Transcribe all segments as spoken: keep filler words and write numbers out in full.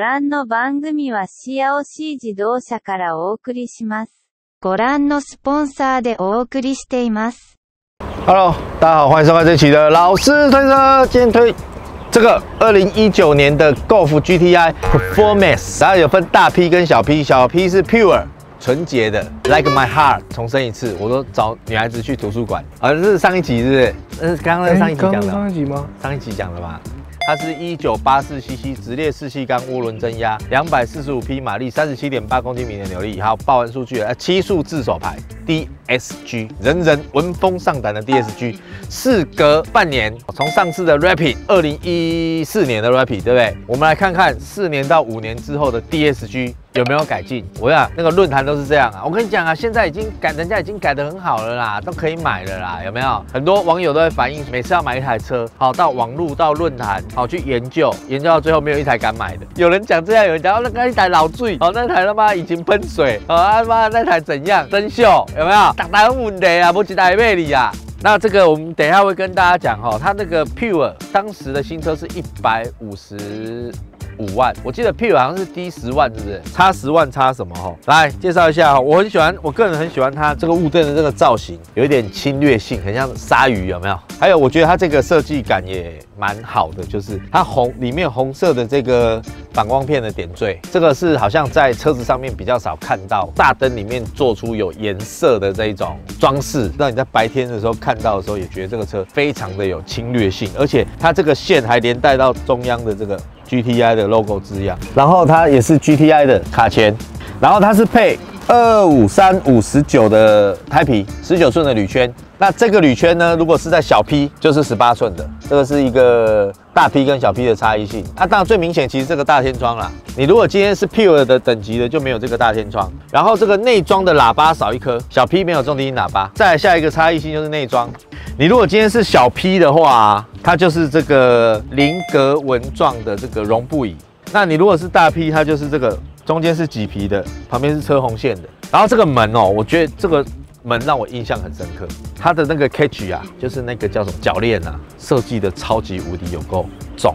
ご覧の番組はシアオシー自動車からお送りします。ご覧のスポンサーでお送りしています。 Hello， 大家好，欢迎收看这期的老师推车。今天推这个二零一九年的 Golf G T I Performance， 然后有分大 P 跟小 P， 小 P 是 Pure 纯洁的 ，Like My Heart。重申一次，我都找女孩子去图书馆。啊，这是上一集是不是？那是刚刚在上一集讲的、欸。 上一集吗？ 上一集讲的嘛。它是一九八四 C C 直列四气缸涡轮增压，两百四十五匹马力，三十七点八公斤米的扭力，还有报完数据呃七速自手排 D S G， 人人闻风丧胆的 D S G。事隔半年，从上次的 Rapid 二零一四年的 Rapid 对不对？我们来看看四年到五年之后的 D S G 有没有改进。我想那个论坛都是这样啊，我跟你讲啊，现在已经改，人家已经改得很好了啦，都可以买了啦，有没有？很多网友都会反映，每次要买一台车，好到网路到论坛，好去研究，研究到最后没有一台敢买的。有人讲这样，有人讲、哦、那个一台老醉，哦那台他妈引擎喷水，哦他妈那台怎样生锈，有没有？大台有问题啊，不一台卖你啊。那这个我们等一下会跟大家讲哈，它那个 Pure 当时的新车是一百五十五万，我记得 Pure 好像是低十万，是不是？差十万差什么哈？来介绍一下哈，我很喜欢，我个人很喜欢它这个雾灯的这个造型，有一点侵略性，很像鲨鱼，有没有？还有我觉得它这个设计感也蛮好的，就是它红里面红色的这个反光片的点缀，这个是好像在车子上面比较少看到，大灯里面做出有颜色的这一种装饰，让你在白天的时候看到的时候也觉得这个车非常的有侵略性，而且它这个线还连带到中央的这个 G T I 的 logo 字样，然后它也是 G T I 的卡钳，然后它是配二五三五十九的胎皮，十九寸的铝圈。那这个铝圈呢，如果是在小 P 就是十八寸的，这个是一个大 P 跟小 P 的差异性。它、啊、当然最明显其实这个大天窗啦，你如果今天是 Pure 的等级的就没有这个大天窗，然后这个内装的喇叭少一颗，小 P 没有重低音喇叭。再来下一个差异性就是内装，你如果今天是小 P 的话，它就是这个菱格纹状的这个绒布椅。那你如果是大 P， 它就是这个中间是麂皮的，旁边是车红线的。然后这个门哦，我觉得这个门让我印象很深刻，它的那个 catch 啊，就是那个叫什么铰链啊，设计的超级无敌有够重，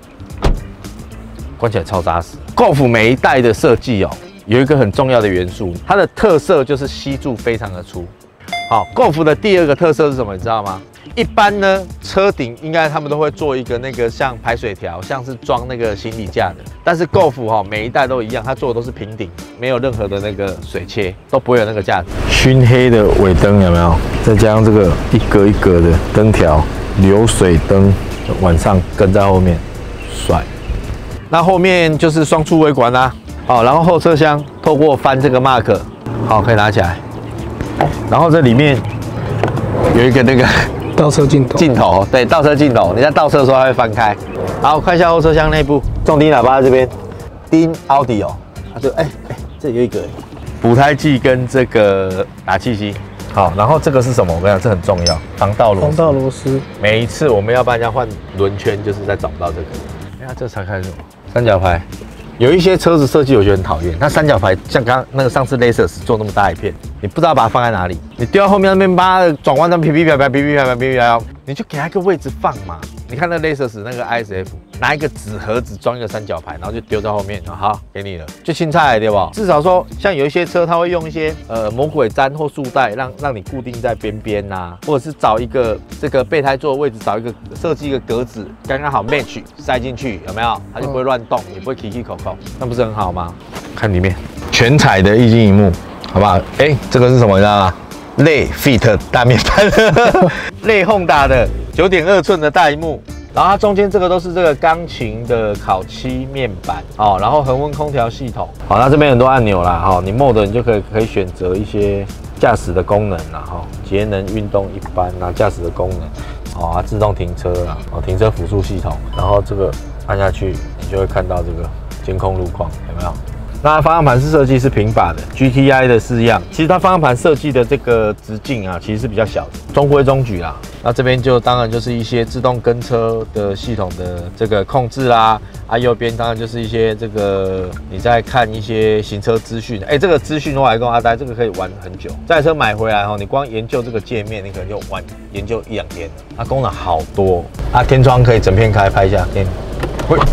关起来超扎实。Golf 每一代的设计哦，有一个很重要的元素，它的特色就是吸柱非常的粗。好 ，Golf 的第二个特色是什么？你知道吗？一般呢，车顶应该他们都会做一个那个像排水条，像是装那个行李架的。但是 Golf 哈，每一代都一样，它做的都是平顶，没有任何的那个水切，都不会有那个架子。熏黑的尾灯有没有？再加上这个一格一格的灯条，流水灯，晚上跟在后面，帅。那后面就是双出尾管啦，好，然后后车厢透过翻这个 mark， 好，可以拿起来。然后这里面有一个那个。 倒车镜头， 镜头对，倒车镜头，你在倒车的时候它会翻开。好，看一下后车厢内部，重低音喇叭在这边，低音 Audio， 它就哎哎，这有一个补胎剂跟这个打气机。好，然后这个是什么？我跟你讲，这很重要，防盗螺丝。防盗螺丝。每一次我们要帮人家换轮圈，就是在找不到这个。哎呀，这才开什么？三角牌。有一些车子设计我觉得很讨厌，它三角牌像刚刚那个上次 Lexus 做那么大一片，你不知道把它放在哪里，你丢到后面那边，把它转弯那噼噼啪啪、噼噼啪啪、噼噼啪啪，你就给它一个位置放嘛。你看那 Lexus 那个 I S F， 拿一个纸盒子装一个三角牌，然后就丢在后面，好给你了，就青菜对不？至少说像有一些车，它会用一些呃魔鬼毡或束带，让让你固定在边边呐，或者是找一个这个备胎座的位置，找一个设计一个格子，刚刚好 match 塞进去，有没有？它就不会乱动，也不会 kiki 口口，那不是很好吗？看里面全彩的液晶萤幕，好不好？哎、欸，这个是什么？你知道吗？类 Fit 大面板，类 Honda 的九点二寸的大萤幕，然后它中间这个都是这个钢琴的烤漆面板哦，然后恒温空调系统，好，那这边很多按钮啦，哈，你 Mode 你就可以可以选择一些驾驶的功能啦，哈，节能、运动、一般啊，驾驶的功能，哦，自动停车啦，哦，停车辅助系统，然后这个按下去，你就会看到这个监控路况，有没有？那方向盘是设计是平把的 ，G T I 的式样。其实它方向盘设计的这个直径啊，其实是比较小的，中规中矩啦。那这边就当然就是一些自动跟车的系统的这个控制啦，啊，右边当然就是一些这个你在看一些行车资讯，哎、欸，这个资讯我还跟阿呆，这个可以玩很久。这台车买回来哦，你光研究这个界面，你可能就玩研究一两天了。它功能好多啊，天窗可以整片开拍一下，天，喂，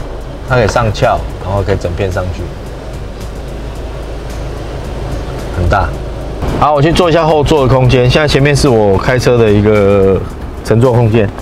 它可以上翘，然后可以整片上去，很大。好，我去做一下后座的空间。现在前面是我开车的一个乘坐空间。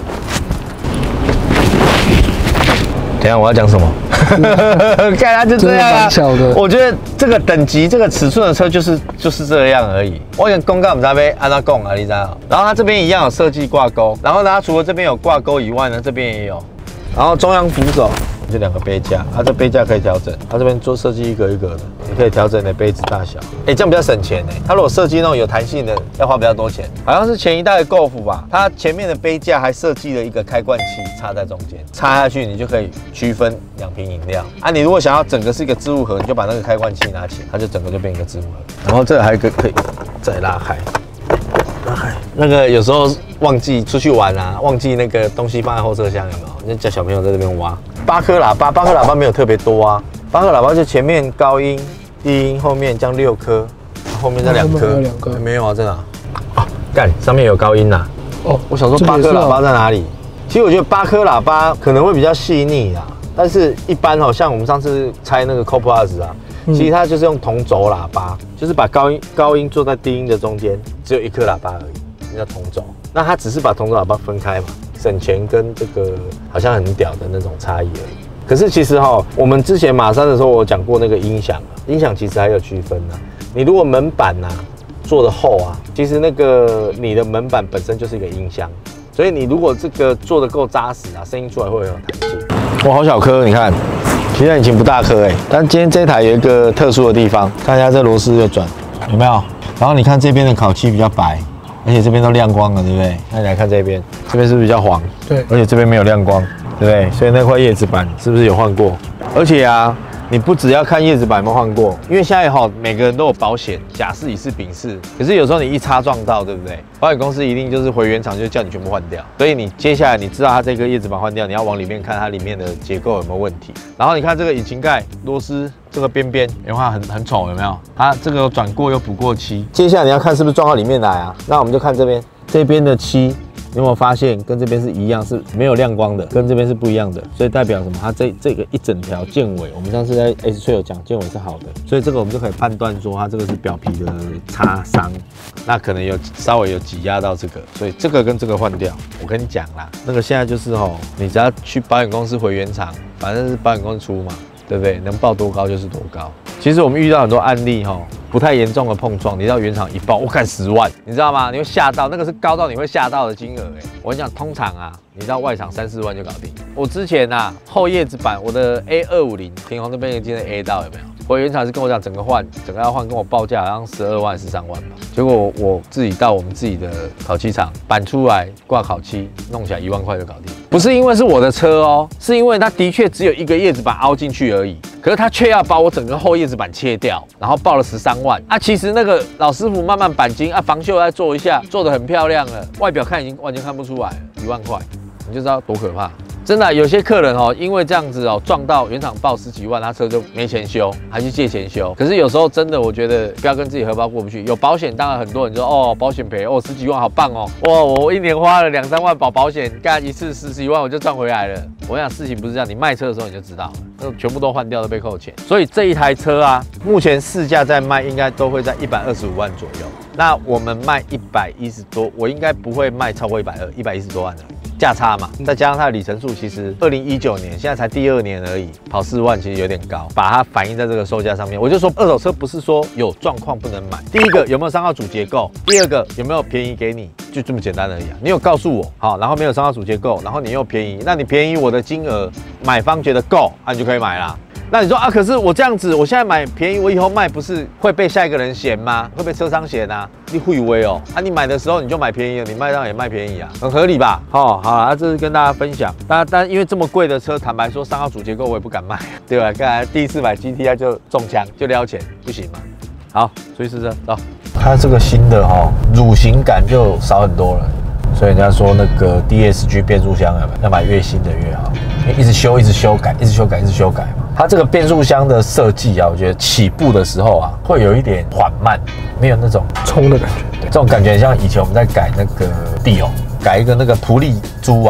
等一下我要讲什么？看它就这样啊。 小的， 我觉得这个等级、这个尺寸的车就是就是这样而已。我跟公告我们这边按照供啊，你知道？然后它这边一样有设计挂钩，然后呢，它除了这边有挂钩以外呢，这边也有。然后中央扶手这两个杯架，它这杯架可以调整，它这边做设计一格一格的，你可以调整你的杯子大小。哎，这样比较省钱哎。它如果设计那种有弹性的，要花比较多钱。好像是前一代的 Golf 吧，它前面的杯架还设计了一个开罐器插在中间，插下去你就可以区分两瓶饮料。啊，你如果想要整个是一个置物盒，你就把那个开罐器拿起来，它就整个就变一个置物盒。然后这个还有一个可以再拉开。那个有时候忘记出去玩啊，忘记那个东西放在后车厢有没有？那叫小朋友在这边挖。八颗喇叭，八颗喇叭没有特别多啊，八颗喇叭就前面高音、低音，后面这样六颗，后面这两颗，两颗没有啊，在哪？啊，干，上面有高音呐、啊。哦，我想说八颗喇叭在哪里？其实我觉得八颗喇叭可能会比较细腻啊，但是一般哦，像我们上次拆那个 Co-Plus 啊。其实它就是用同轴喇叭，就是把高音高音做在低音的中间，只有一颗喇叭而已，那叫同轴。那它只是把同轴喇叭分开嘛，省钱跟这个好像很屌的那种差异而已。可是其实哈，我们之前马三的时候我讲过那个音响，音响其实还有区分呐。你如果门板呐做的厚啊，其实那个你的门板本身就是一个音箱，所以你如果这个做的够扎实啊，声音出来会很有弹性。哇，好小颗，你看。其实引擎不大颗哎，但今天这台有一个特殊的地方，看一下这螺丝就转，有没有？然后你看这边的烤漆比较白，而且这边都亮光了，对不对？那你来看这边，这边是不是比较黄？对，而且这边没有亮光，对不对？所以那块叶子板是不是有换过？而且啊，你不只要看叶子板有没有换过，因为现在哈每个人都有保险，甲式、乙式、丙式，可是有时候你一擦撞到，对不对？保险公司一定就是回原厂就叫你全部换掉，所以你接下来你知道它这个叶子板换掉，你要往里面看它里面的结构有没有问题。然后你看这个引擎盖螺丝这个边边，有没有很很丑？有没有？它这个有转过又补过漆。接下来你要看是不是撞到里面来啊？那我们就看这边，这边的漆。你有没有发现跟这边是一样，是没有亮光的，跟这边是不一样的，所以代表什么？它这这个一整条剑尾，我们上次在 S 吹有讲剑尾是好的，所以这个我们就可以判断说它这个是表皮的擦伤，那可能有稍微有挤压到这个，所以这个跟这个换掉。我跟你讲啦，那个现在就是吼，你只要去保险公司回原厂，反正是保险公司出嘛，对不对？能报多高就是多高。其实我们遇到很多案例哈，不太严重的碰撞，你到原厂一报，我看十万，你知道吗？你会吓到，那个是高到你会吓到的金额哎。我跟你讲，通常啊，你到外厂三四万就搞定。我之前啊，后叶子板，我的 A 二五零，平衡这边今天 A 到有没有？我原厂是跟我讲整个换，整个要换，跟我报价好像十二万、十三万吧。结果 我, 我自己到我们自己的烤漆厂板出来挂烤漆，弄起来一万块就搞定。不是因为是我的车哦，是因为它的确只有一个叶子板凹进去而已。可是他却要把我整个后叶子板切掉，然后报了十三万啊！其实那个老师傅慢慢钣金啊，防锈再做一下，做得很漂亮了，外表看已经完全看不出来了，一万块，你就知道多可怕。真的、啊，有些客人哦，因为这样子哦，撞到原厂报十几万，他车就没钱修，还去借钱修。可是有时候真的，我觉得不要跟自己荷包过不去。有保险，当然很多人说哦，保险赔哦，十几万好棒哦，哇，我一年花了两三万保保险，干一次十几万我就赚回来了。我想事情不是这样，你卖车的时候你就知道，那全部都换掉都被扣钱。所以这一台车啊，目前市价在卖应该都会在一百二十五万左右。那我们卖一百一十多，我应该不会卖超过一百二，一百一十多万的。价差嘛，再加上它的里程数，其实二零一九年现在才第二年而已，跑四万其实有点高，把它反映在这个售价上面。我就说二手车不是说有状况不能买，第一个有没有商号主结构，第二个有没有便宜给你，就这么简单而已啊。你有告诉我好，然后没有商号主结构，然后你又便宜，那你便宜我的金额，买方觉得够，啊你就可以买啦。那你说啊，可是我这样子，我现在买便宜，我以后卖不是会被下一个人嫌吗？会被车商嫌啊？你会以为哦，啊你买的时候你就买便宜了，你卖当然也卖便宜啊，很合理吧？哦，好啊，这是跟大家分享。但但因为这么贵的车，坦白说，商号主结构我也不敢卖，对吧？刚才第一次买 G T I 就中枪，就撩钱，不行嘛。好，所以是这走。它这个新的哈、哦，乳型感就少很多了。所以人家说那个 D S G 变速箱要买越新的越好，因为一直修、一直修改、一直修改、一直修改嘛。它这个变速箱的设计啊，我觉得起步的时候啊，会有一点缓慢，没有那种冲的感觉。 对，这种感觉像以前我们在改那个地哦，改一个那个普利珠啊。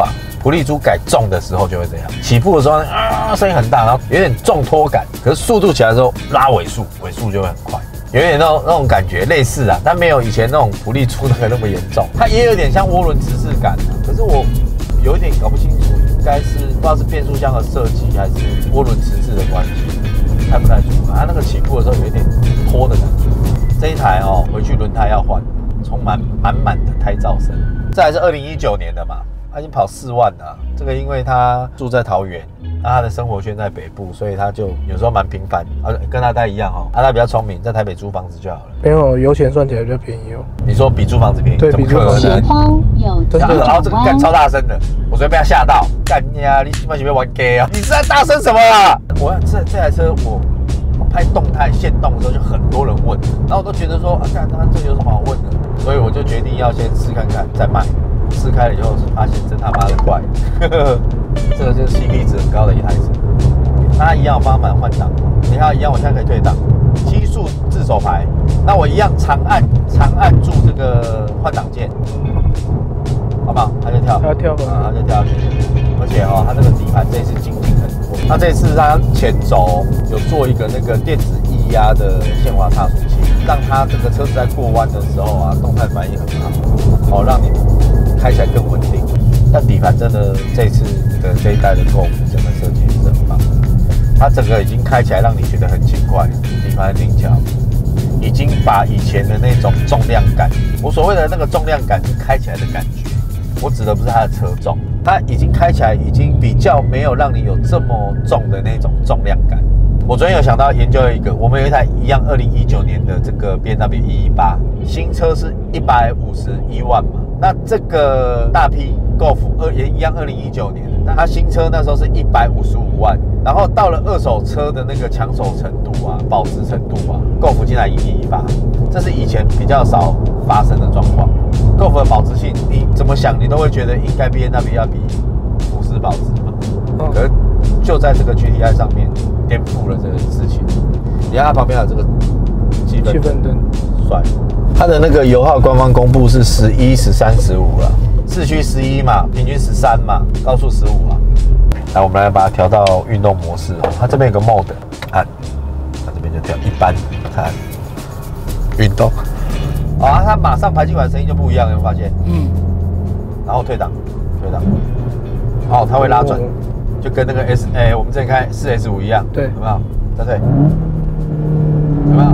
普利珠改重的时候就会这样，起步的时候啊声音很大，然后有点重拖感，可是速度起来的时候拉尾速，尾速就会很快。有点那种那种感觉类似啊，但没有以前那种普利珠那个那么严重，它也有点像涡轮迟滞感、啊，可是我有一点搞不清楚，应该是不知道是变速箱的设计还是涡轮迟滞的关系，看不太出来。它那个起步的时候有一点拖的感觉。这一台哦，回去轮胎要换，充满满满的胎噪声。这还是二零一九年的嘛，他已经跑四万了、啊。这个因为他住在桃园。那他的生活圈在北部，所以他就有时候蛮频繁，啊，跟阿呆一样哦。阿呆比较聪明，在台北租房子就好了。 没有，油钱算起来比较便宜哦。 你说比租房子便宜？ 对，比租房子便宜。 然后，然后这个干超大声的，我昨天被他吓到，干呀！你他妈准备玩 gay 啊？你是在大声什么啊？我这这台车我拍动态限动的时候就很多人问，然后我都觉得说啊，干他这有什么好问的？所以我就决定要先试看看再卖。试开了以后是发现真他妈的怪，这个就是 C P 值很高的一台车。它一样有方向盘换挡，你看一样，我现在可以退档，七速自手排。那我一样长按长按住这个换挡键，好不好？它就跳， 它跳啊，它就跳下去。而且哦，它这个底盘这一次精进很多。它这次它前轴有做一个那个电子液压的限滑差速器，让它这个车子在过弯的时候啊，动态反应很好，好让你开起来更稳定。但底盘真的这次的这一代的 Golf 真的设计是很棒，它整个已经开起来让你觉得很轻快，底盘很灵巧，已经把以前的那种重量感，我所谓的那个重量感是开起来的感觉，我指的不是它的车重，它已经开起来已经比较没有让你有这么重的那种重量感。我昨天有想到研究一个，我们有一台一样二零一九年的这个 B M W 一一八，新车是一百五十一万嘛，那这个大 P Golf 二也一样二零一九年的，但它新车那时候是一百五十五万，然后到了二手车的那个抢手程度啊，保值程度啊 ，Golf 竟然赢一一八，这是以前比较少发生的状况。Golf 的保值性，你怎么想你都会觉得应该 B M W 要比福斯保值嘛，哦、可是就在这个 G T I 上面颠覆了这个事情。你看它旁边有这个气氛灯，帅。它的那个油耗官方公布是十一、十三、十五了，市区十一嘛，平均十三嘛，高速十五啊。来，我们来把它调到运动模式哦。它这边有个 mode， 按，它这边就调一般，看运动。啊，它马上排气管声音就不一样，有没有发现？嗯。然后退档，退档。哦，它会拉转，就跟那个 S， 哎、欸，我们之前开四 S 五一样。 对， 有没有？再退，有没有？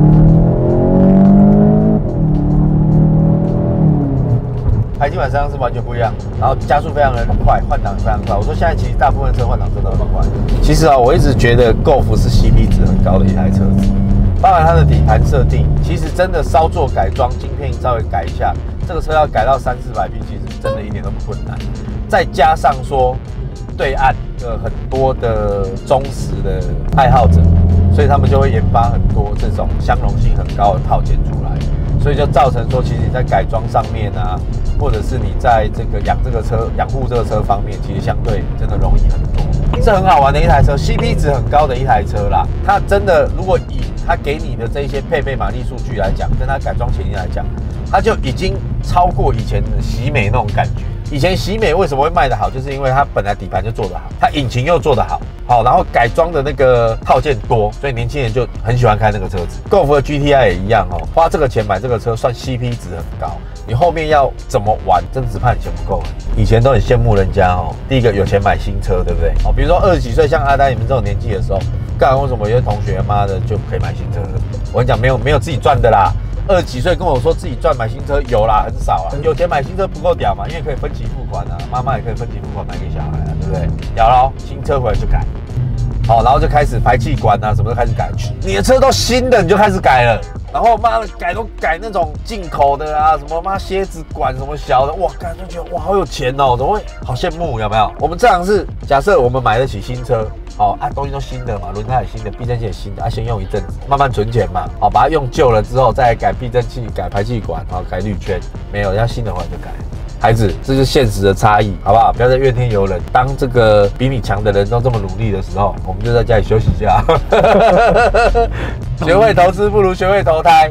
排气管声是完全不一样，然后加速非常的快，换挡非常快。我说现在其实大部分车换挡真的很快。其实啊，我一直觉得 Golf 是 C P 值很高的一台车子，包含它的底盘设定，其实真的稍作改装，晶片稍微改一下，这个车要改到三四百匹，其实真的一点都不困难。再加上说，对岸的很多的忠实的爱好者，所以他们就会研发很多这种相容性很高的套件出来，所以就造成说，其实你在改装上面啊，或者是你在这个养这个车、养护这个车方面，其实相对真的容易很多。是很好玩的一台车 ，C P 值很高的一台车啦。它真的，如果以它给你的这些配备马力数据来讲，跟它改装潜力来讲，它就已经超过以前的喜美那种感觉。以前喜美为什么会卖得好，就是因为它本来底盘就做得好，它引擎又做得好，好，然后改装的那个套件多，所以年轻人就很喜欢开那个车子。Golf 的 G T I 也一样哦，花这个钱买这个车，算 C P 值很高。你后面要怎么玩，真只怕你钱不够。以前都很羡慕人家哦，第一个有钱买新车，对不对？哦，比如说二十几岁，像阿呆你们这种年纪的时候，干为什么有些同学妈的就可以买新车了？我跟你讲，没有没有自己赚的啦。二十几岁跟我说自己赚买新车有啦，很少啊。有钱买新车不够屌嘛，因为可以分期付款啊，妈妈也可以分期付款买给小孩啊，对不对？屌咯，新车回来就改，好，然后就开始排气管啊，什么都开始改。你的车都新的，你就开始改了。然后妈的改都改那种进口的啊，什么妈蝎子管什么小的，哇，感觉觉得哇好有钱哦，怎么会好羡慕有没有？我们这样是假设我们买得起新车。好、哦、啊，东西都新的嘛，轮胎也新的，避震器也新的啊，先用一阵子，慢慢存钱嘛。好、哦，把它用旧了之后，再改避震器、改排气管，好、哦，改滤圈。没有要新的话就改。孩子，这是现实的差异，好不好？不要再怨天尤人。当这个比你强的人都这么努力的时候，我们就在家里休息一下。学会投资不如学会投胎。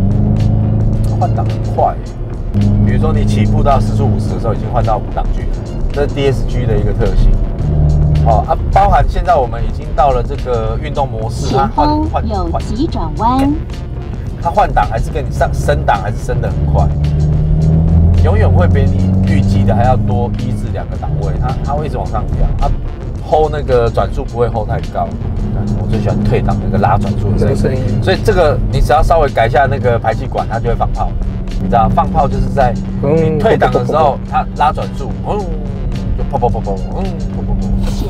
换挡很快，比如说你起步到时速五十的时候，已经换到五档距了。 这是 D S G 的一个特性。哦啊，包含现在我们已经到了这个运动模式，它换换有急转弯， 它换挡还是跟你上升档还是升得很快，永远会比你预计的还要多一至两个档位，它它会一直往上跳，它 hold 那个转速不会 hold 太高。我最喜欢退档那个拉转速的声音，所以这个你只要稍微改一下那个排气管，它就会放炮。你知道放炮就是在你退档的时候，它拉转速，嗯，就砰砰砰砰，嗯，砰砰砰。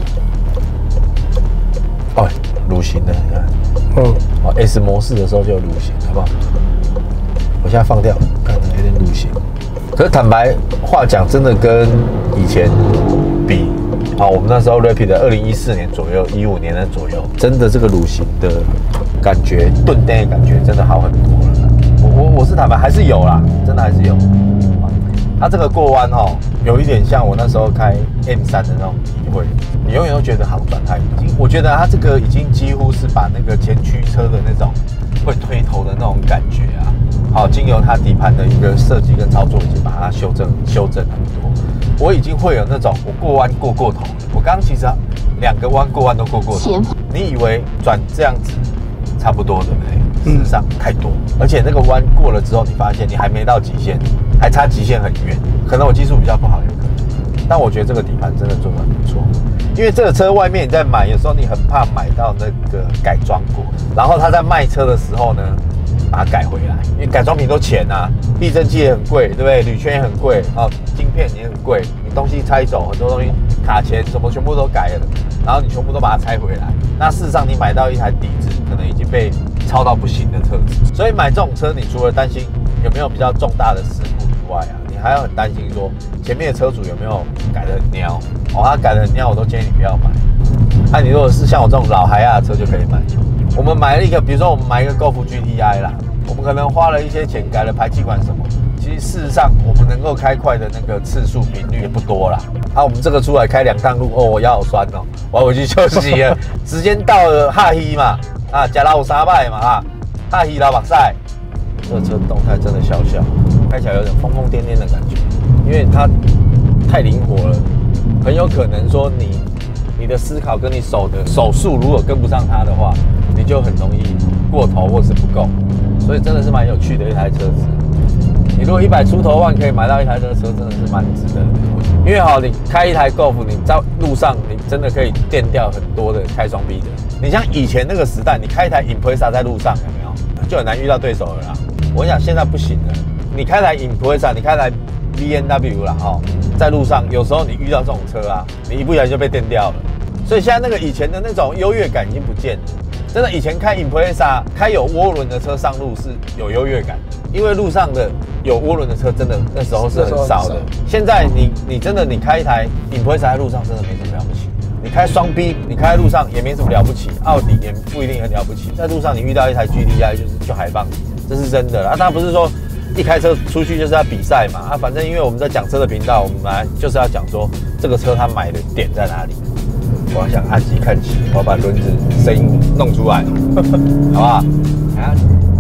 哦，蠕行的，你看，嗯，哦 ，S 模式的时候就有蠕行，好不好？我现在放掉，看有点蠕行。可是坦白话讲，真的跟以前比。好，我们那时候 Rapid 的二零一四年左右，一五年的左右，真的这个蠕行的感觉，顿呆的感觉真的好很多了。我我我是坦白还是有啦，真的还是有。它这个过弯哦，有一点像我那时候开 M 三的那种体会，你永远都觉得航转它已经，我觉得它这个已经几乎是把那个前驱车的那种会推头的那种感觉啊，好，经由它底盘的一个设计跟操作，已经把它修正修正很多。我已经会有那种我过弯过过头了，我刚刚其实两个弯过弯都过过头。你以为转这样子差不多对不对？事实上太多，而且那个弯过了之后，你发现你还没到极限，还差极限很远。可能我技术比较不好，有可能，但我觉得这个底盘真的做得很不错。因为这个车外面你在买，有时候你很怕买到那个改装过，然后他在卖车的时候呢，把它改回来，因为改装品都钱啊，避震器也很贵，对不对？铝圈也很贵，哦，晶片也很贵，你东西拆走，很多东西卡钳什么全部都改了，然后你全部都把它拆回来。那事实上你买到一台底子可能已经被超到不行的车子，所以买这种车，你除了担心有没有比较重大的事故以外啊，你还要很担心说前面的车主有没有改得很喵哦，他改得很喵，我都建议你不要买。那、啊、你如果是像我这种老海亚的车就可以买。我们买了一个，比如说我们买一个 Golf G T I 啦，我们可能花了一些钱改了排气管什么，其实事实上我们能够开快的那个次数频率也不多啦。啊，我们这个出来开两趟路，哦，我腰好酸哦，我要回去休息了。时间到了，哈希嘛，啊，加拉五沙拜嘛，啊，哈希拉巴塞。这个车动态真的小小，开起来有点疯疯癫癫的感觉，因为它太灵活了，很有可能说你你的思考跟你手的手速如果跟不上它的话，你就很容易过头或是不够，所以真的是蛮有趣的一台车子。你如果一百出头万可以买到一台这个车，真的是蛮值得的。因为好，你开一台 Golf， 你在路上你真的可以电掉很多的开双 B 的。你像以前那个时代，你开一台 Impreza 在路上有没有，就很难遇到对手了啦。我想现在不行了，你开台 Impreza， 你开台 B M W 啦，哈，在路上有时候你遇到这种车啊，你一不小心就被电掉了。所以现在那个以前的那种优越感已经不见了。真的，以前开 Impreza 开有涡轮的车上路是有优越感的，因为路上的有涡轮的车真的那时候是很少的。现在你你真的你开一台 Impreza 在路上真的没什么了不起，你开双 B 你开在路上也没什么了不起，奥迪也不一定很了不起，在路上你遇到一台 G T I 就是就海放你，这是真的啦。当然不是说一开车出去就是要比赛嘛，啊，反正因为我们在讲车的频道，我们来就是要讲说这个车它买的点在哪里。我要向阿吉看齐，我要把轮子声音弄出来，好不好？啊，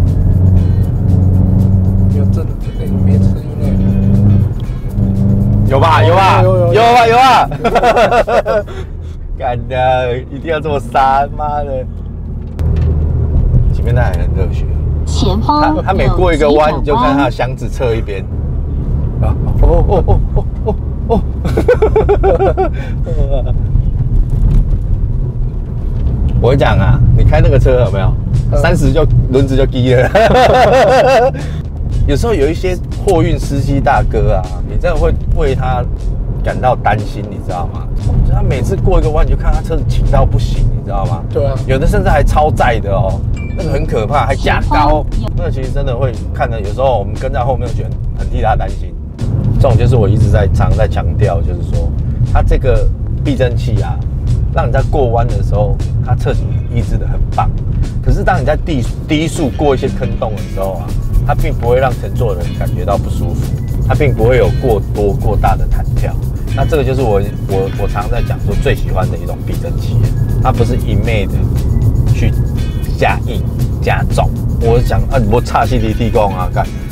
有真的真的没声音有吧？有吧？ 有有有吧？有吧？干的，一定要这么杀，妈的！前面那还很热血， 前方他他每过一个弯，你就看他的箱子侧一边。啊！哦哦哦哦哦哦！我跟你讲啊，你开那个车有没有？三十就轮子就低了。有时候有一些货运司机大哥啊，你真的会为他感到担心，你知道吗？他每次过一个弯，你就看他车子倾到不行，你知道吗？ 对啊， 有的甚至还超载的哦，那个很可怕，还加高，那个其实真的会看的，有时候我们跟在后面，觉得很替他担心。这种就是我一直在常在强调，就是说它这个避震器啊，让你在过弯的时候，它侧倾抑制的很棒。可是当你在低低速过一些坑洞的时候啊，它并不会让乘坐人感觉到不舒服，它并不会有过多过大的弹跳。那这个就是我我我常在讲说最喜欢的一种避震器，它不是一昧的去加硬加重。我讲啊，我差 C D T 工啊，干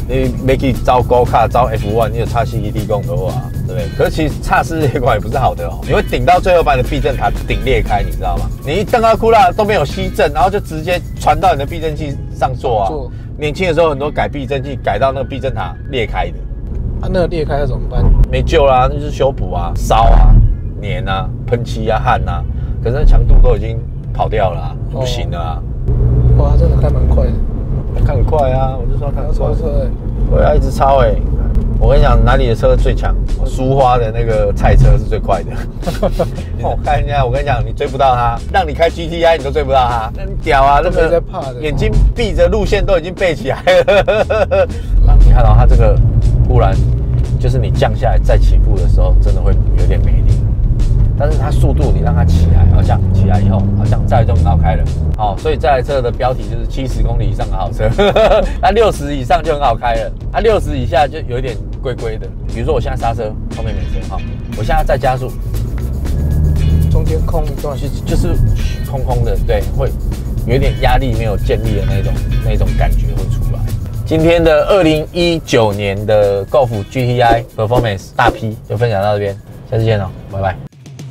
你没去招高卡招 F 一， 你有插 C K T 供的话，对不对？可是其实插撕裂管也不是好的哦，你会顶到最后把你的避震塔顶裂开，你知道吗？你一登高库拉都没有吸震，然后就直接传到你的避震器上座啊。年轻的时候很多改避震器改到那个避震塔裂开的， 啊，那个裂开了怎么办？ 没救啦，那就是修补啊，烧啊、粘啊、喷漆啊、焊啊，可是那强度都已经跑掉了、啊，哦、不行了啊。 哇，真的开蛮快的。 看很快啊，我就说看很快。 超车哎！ 我要一直超哎、欸！我跟你讲，哪里的车最强？苏花的那个菜车是最快的。我看一下，我跟你讲，你追不到他，让你开 G T I 你都追不到他，那你屌啊！那个眼睛闭着，路线都已经背起来了。你看到、哦、他这个忽然就是你降下来再起步的时候，真的会有点没力。但是它速度你让它起来，好像起来以后好像再来就很好开了。好、哦，所以这台车的标题就是七十公里以上的好车，那六十以上就很好开了，它六十以下就有一点龟龟的。比如说我现在刹车，后面没车，好，我现在再加速， 中间空一段， 就就是空空的，对，会有一点压力没有建立的那种那种感觉会出来。今天的二零一九年的 Golf G T I Performance 大 P 就分享到这边，下次见哦，拜拜。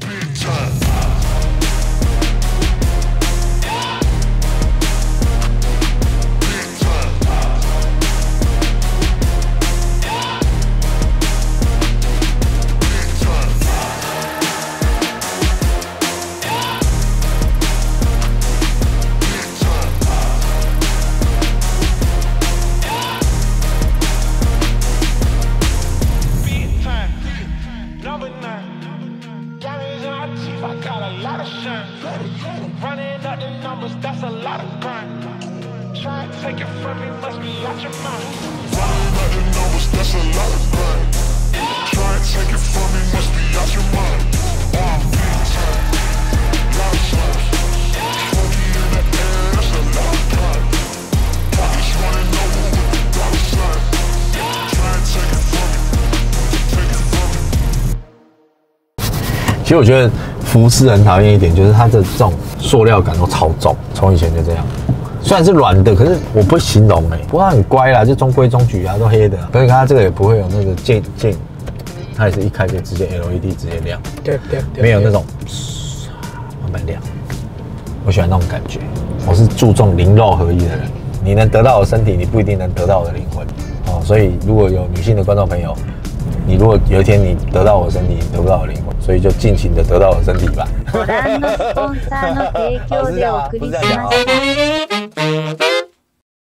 Running up the numbers, that's a lot of crime. Try and take it from me, must be out your mind. Running up the numbers, that's a lot of crime. Try and take it from me, must be out your mind. One big time, lot of slaps. Funky in the air, that's a lot of crime. Pockets running over with the dollar sign. Try and take it from me, take it from me. 其实我觉得福斯很讨厌一点，就是它的这种塑料感都超重，从以前就这样。虽然是软的，可是我不会形容哎、欸，不过它很乖啦，就中规中矩啊，都黑的。可是它这个也不会有那个渐渐，它也是一开就直接 L E D 直接亮， 对对对， 没有那种慢慢亮。我喜欢那种感觉，我是注重灵肉合一的人。你能得到我的身体，你不一定能得到我的灵魂哦。所以如果有女性的观众朋友，你如果有一天你得到我的身体，你得不到我的灵魂，所以就尽情的得到我的身体吧。 ご覧のスポンサーの提供でお送りしました。